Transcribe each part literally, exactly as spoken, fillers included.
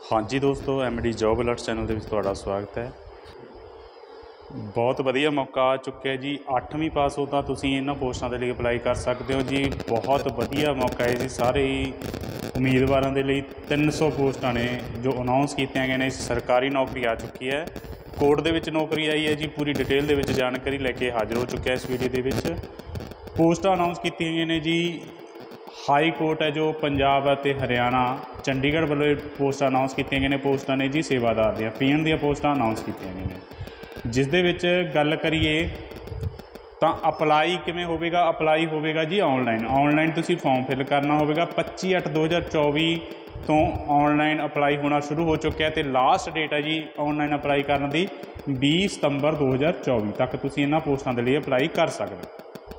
हाँ जी दोस्तों, M D job alert channel ਦੇ ਵਿੱਚ ਤੁਹਾਡਾ ਸਵਾਗਤ ਹੈ। बहुत ਵਧੀਆ मौका आ चुका है जी। अठवीं पास हो तो तुसीं इन्हां पोस्टां ਦੇ ਲਈ अप्लाई कर सकते हो जी। बहुत ਵਧੀਆ मौका है जी। सारे ही उम्मीदवारों के लिए तीन सौ पोस्टां ने जो अनाउंस कीतियां गईयां ने। सरकारी नौकरी आ चुकी है, कोर्ट दे विच नौकरी आई है जी। पूरी डिटेल दे विच जानकारी लैके हाज़र हो चुका है इस वीडियो दे विच। पोस्टां अनाउंस कीतियां गईयां ने जी। हाई कोर्ट है जो पंजाब और हरियाणा चंडीगढ़ वालों पोस्टां अनाउंस कीतियां गईयां ने। पोस्टां ने जी सेवादार दियां पी एन दियां पोस्टां अनाउंस कीतियां गईयां ने। जिस दे विच गल करिए तो अपलाई किवें होवेगा। अपलाई होवेगा जी ऑनलाइन। ऑनलाइन तुसीं फॉर्म फिल करना होवेगा। पच्ची अठ दो हज़ार चौबी तो ऑनलाइन अपलाई होना शुरू हो चुका है। तो लास्ट डेट है जी ऑनलाइन अपलाई करने की बीस सितंबर दो हज़ार चौबी तक तुसीं इन्हां पोस्टां दे लई अपलाई कर सकते हो।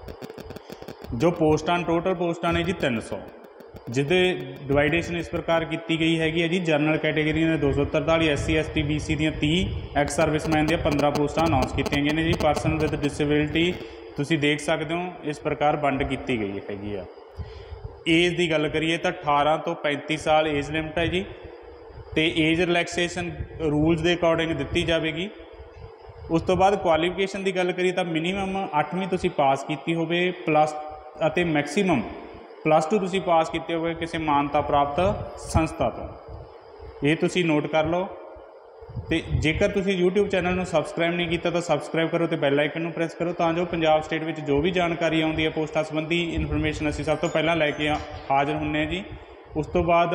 जो पोस्टां टोटल पोस्टां ने जी तीन सौ, जिसदे डिवाइडेशन इस प्रकार की गई हैगी है जी। जनरल कैटेगरी ने दो सौ तरताली, S C S T B C दी तीह, एक्स सर्विसमैन दी पंद्रह पोस्टां अनाउंस की गई ने जी। परसन विद डिसेबिलिटी तुसीं देख सकते हो इस प्रकार वंड की गई हैगी आ। एज की गल करिए तो अठारह तो पैंती साल एज लिमिट है जी। तो एज रिलैक्सेशन रूल्स के अकॉर्डिंग दी जाएगी। उस तो बाद क्वालीफिकेशन की गल करिए तो मिनीमम अठवीं तुसीं पास की होवे प्लस ਅਤੇ मैक्सीमम प्लस टू तुसीं पास किए होवे किसी मानता प्राप्त संस्था तो। ये तुसीं नोट कर लो। तो जेकर तुसीं यूट्यूब चैनल में सबसक्राइब नहीं किया तो सबसक्राइब करो तो बैल आइकन प्रेस करो तां जो पंजाब स्टेट में जो भी जानकारी आउंदी है पोस्टां संबंधी इन्फॉर्मेशन असीं सब तो पहला लैके हाज़र हुन्ने जी। उस तो बाद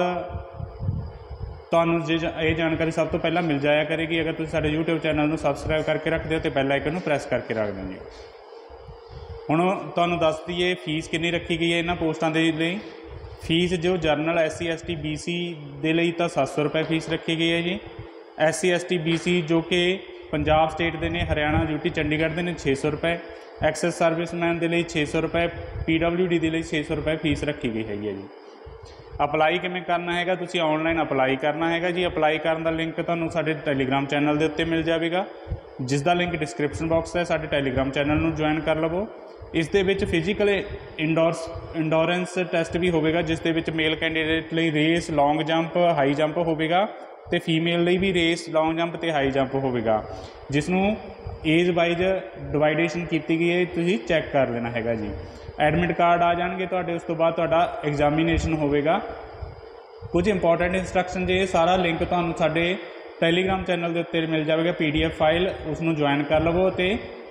तुहानूं जे ये जानकारी सब तो पहला मिल जाया करेगी अगर तुसीं साडे यूट्यूब चैनल में सबसक्राइब करके रखते हो तो बैल आइकन प्रेस करके रख दें जी। हुण तुहानूं दस दईए फीस कितनी रखी गई है इन्हां पोस्टां दे लई। फीस जो general S C S T B C दे लई तां सत्त सौ रुपये फीस रखी गई है जी। S C S T B C जो कि पंजाब स्टेट के ने, हरियाणा यूटी चंडीगढ़ के ने छे सौ रुपये, एक्सेस सर्विसमैन के लिए छे सौ रुपये, पी डबल्यू डी के लिए छे सौ रुपये फीस रखी गई हैगी है जी। अपलाई किवें करना है, तुसीं ऑनलाइन अपलाई करना है जी। अपलाई करने का लिंक तुहानूं साडे टैलीग्राम चैनल के उत्ते मिल जाएगा, जिसका लिंक डिस्क्रिप्शन बॉक्स है। साडे टैलीग्राम चैनल में ज्वाइन कर लवो। इस दे विच फिजिकल इंडोरस इंडोरेंस टैसट भी होगा, जिस दे विच मेल कैंडीडेट लई race, long jump, high jump होगा। तो फीमेल लई भी रेस, लॉन्ग जंप तो हाई जंप होगा, जिसनों एज वाइज डिवाइडेशन की गई है। तुसीं चैक कर लेना है जी। एडमिट कार्ड आ जाएंगे तुहाडे। उस तो बाद तुहाडा एग्जामीनेशन होगा। कुछ इंपॉर्टेंट इंस्ट्रक्शन जे सारा लिंक तुहानूं साडे टैलीग्राम चैनल के उत्ते मिल जाएगा। पी डी एफ फाइल उसनूं ज्वाइन कर लवो तो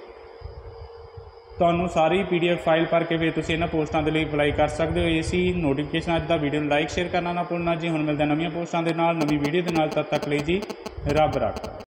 तुहानूं सारी पी डी एफ फाइल भर के फिर तुसीं इन्हां पोस्टां दे लई अप्लाई कर सकते हो। ये सी नोटिफिकेशन अज दा वीडियो लाइक शेयर करना ना भुलना जी। हुण मिलदा नवीं पोस्टां दे नाल, नवीं वीडियो दे नाल। तद तक लई जी रब राखा।